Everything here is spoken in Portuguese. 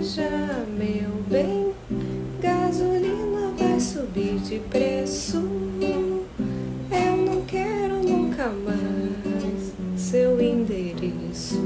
veja, meu bem, gasolina vai subir de preço. Eu não quero nunca mais seu endereço.